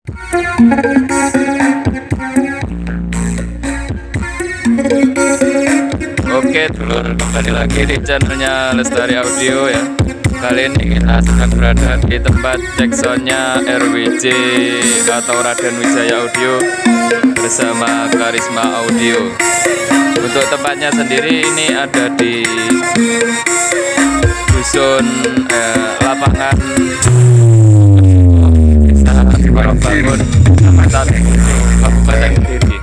Oke dulur, kembali lagi di channelnya Lestari Audio ya. Kali ini kita sedang berada di tempat cek soundnya RWJ atau Raden Wijaya Audio bersama Karisma Audio. Untuk tempatnya sendiri ini ada di dusun lapangan Desa Bangun, Kecamatan Kabupaten Kediri.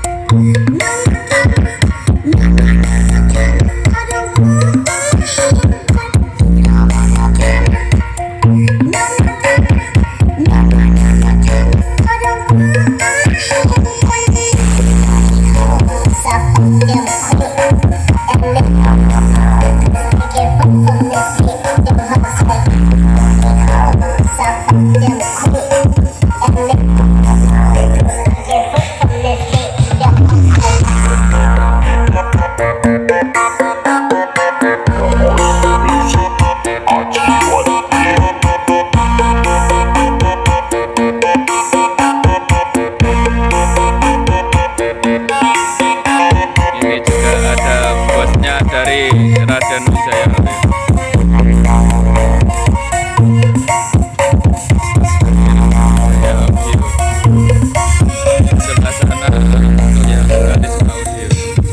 Dari Raden Wijaya sebelah sana tentunya Karisma Audio.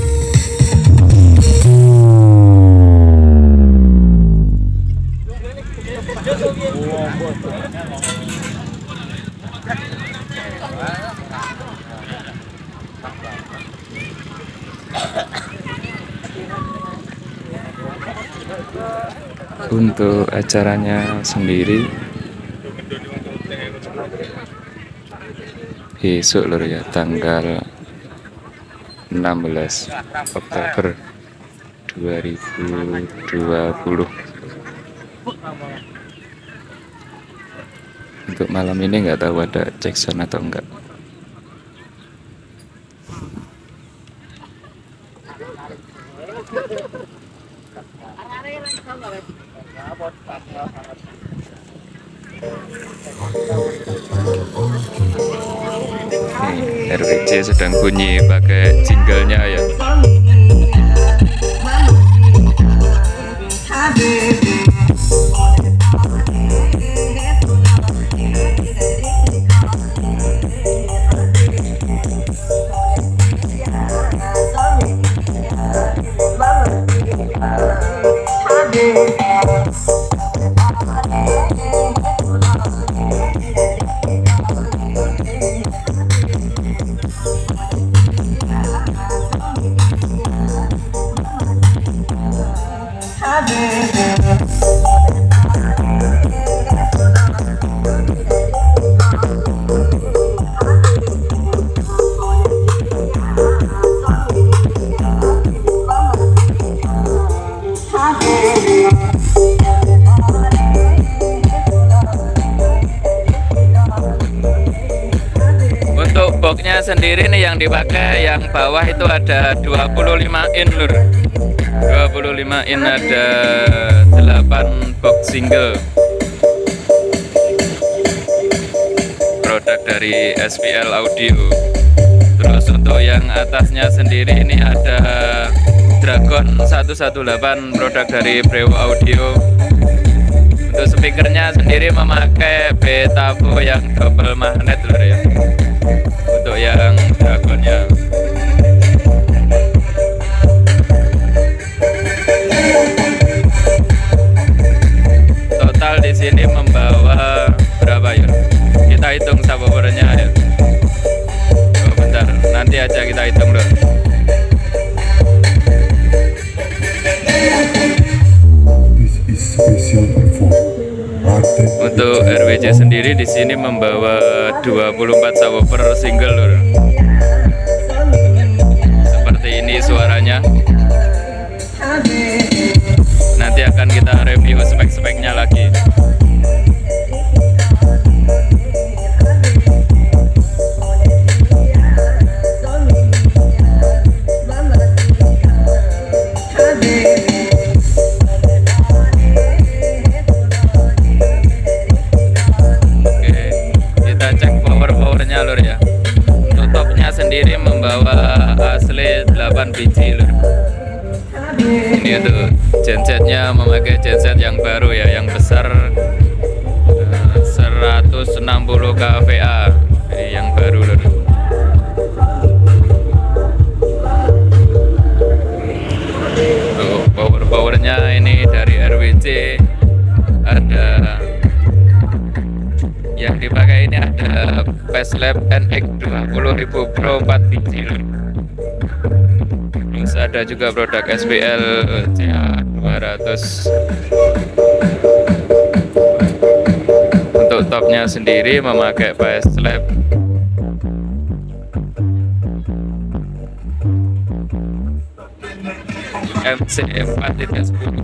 Untuk acaranya sendiri besok lur ya, tanggal 16 Oktober 2020. Untuk malam ini nggak tahu ada cek sound atau enggak. RWJ sedang bunyi pakai jinglenya ya. Untuk boxnya sendiri nih yang dipakai, yang bawah itu ada 25 in lur. 25 in, ada 8 box single produk dari SPL Audio. Terus untuk yang atasnya sendiri ini ada Dragon 118 produk dari Brewo Audio. Untuk speakernya sendiri memakai Betavo yang double magnet lur ya. Untuk yang Dragonnya. Total di sini membawa berapa ya? Kita hitung subwoofernya ya. Oh, bentar, nanti aja kita hitung dulu. Untuk RWJ sendiri di sini membawa 24 subwoofer single lur. Seperti ini suaranya. Nanti akan kita review spek-speknya lagi. 8 biji loh. Ini untuk gensetnya memakai genset yang baru ya, yang besar 160 kVA, jadi yang baru loh. Powernya ini dari RWC, ada yang dipakai ini ada Facelab NX20.000 Pro 4 biji. Terus ada juga produk SPL CA200. Untuk topnya sendiri memakai Facelab MC 4.10.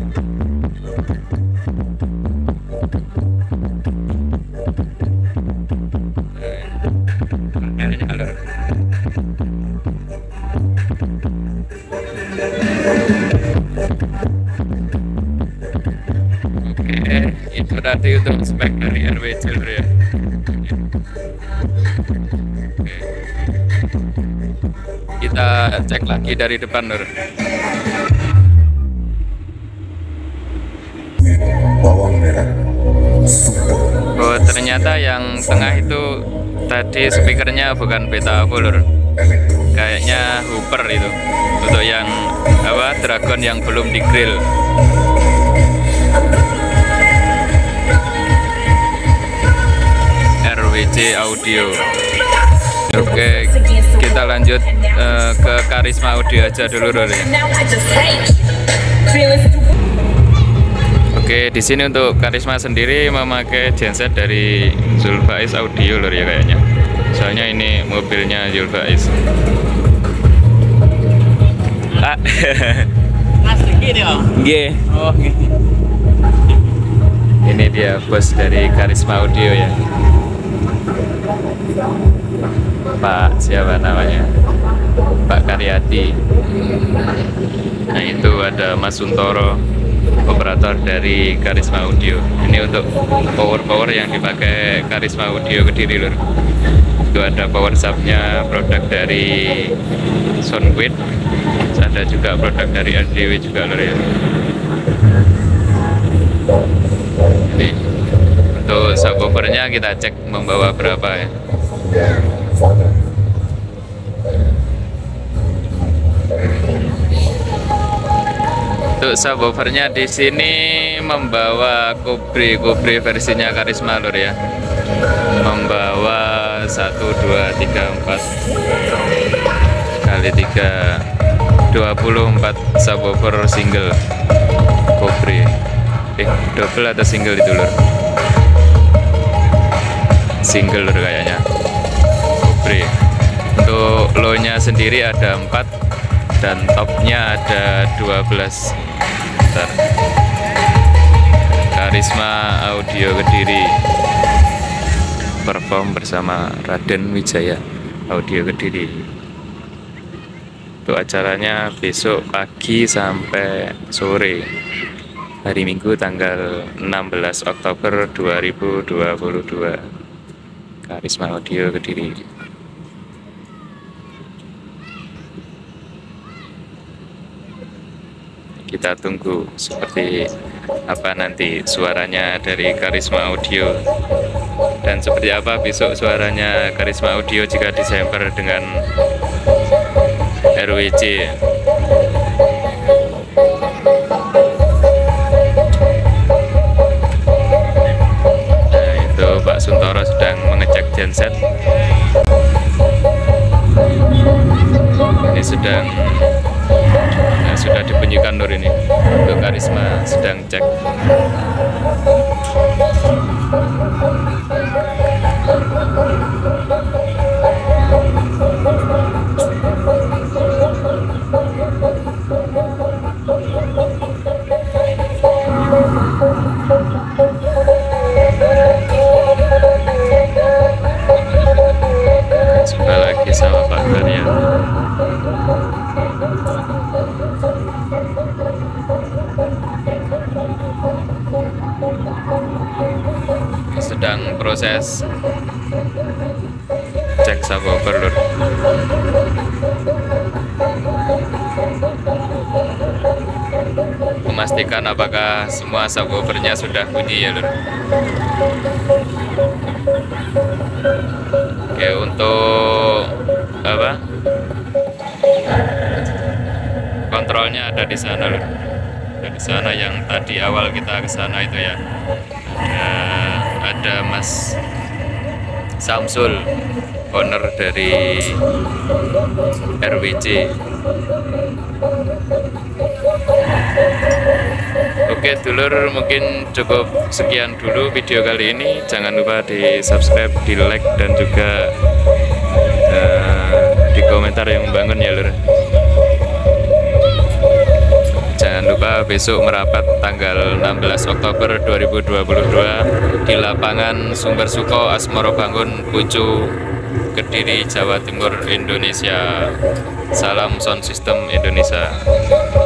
Oke, itu tadi untuk spek dari RWC ya. Oke. Kita cek lagi dari depan Nur. Bawang merah super. Oh, ternyata yang tengah itu tadi speakernya bukan beta Lur. Kayaknya Hooper itu. Untuk yang Dragon yang belum di grill. RWC Audio. Oke, kita lanjut ke Karisma Audio aja dulu Lur ya. Oke, di sini untuk Karisma sendiri memakai genset dari Zulfaiz Audio Lur ya kayaknya. Soalnya ini mobilnya Zulfaiz. G. Oh, gitu. Ini dia bos dari Karisma Audio ya. Pak siapa namanya? Pak Karyati. Nah itu ada Mas Suntoro, operator dari Karisma Audio. Ini untuk power yang dipakai Karisma Audio Kediri Lur. Itu ada power subnya produk dari Soundwave. Ada juga produk dari RDW juga Lur ya. Ini untuk subwoofernya kita cek membawa berapa ya. Untuk subwoofernya di sini membawa Kubre versinya Karisma Lur ya. Membawa 1 2 3 4 kali 3 24 subwoofer single Kubre. Double atau single itu Lur? Single Lur kayaknya. Kubre. Untuk low-nya sendiri ada 4 dan topnya ada 12. Bentar. Karisma Audio Kediri perform bersama Raden Wijaya Audio Kediri. Untuk acaranya besok pagi sampai sore, hari Minggu tanggal 16 Oktober 2022. Karisma Audio Kediri. Kita tunggu seperti apa nanti suaranya dari Karisma Audio, dan seperti apa besok suaranya Karisma Audio jika disamper dengan RWC. Nah itu Pak Suntoro sedang mengecek genset. Ini sudah dibunyikan Nur ini. Untuk Karisma sedang cek. Jumpa lagi sama Pak Karya. Sedang proses cek subwoofer Lur. memastikan apakah semua subwoofernya sudah bunyi ya lur. Oke, untuk apa? Kontrolnya ada di sana lur. Ada di sana yang tadi awal kita ke sana itu ya. Ada Mas Samsul, owner dari RWC. Oke dulur, mungkin cukup sekian dulu video kali ini. Jangan lupa di subscribe, di like, dan juga di komentar yang membangun ya lur. Jangan lupa besok merapat tanggal 16 Oktober 2022 di lapangan Sumber Suko Asmoro Bangun, Pucu, Kediri, Jawa Timur, Indonesia. Salam Sound System Indonesia.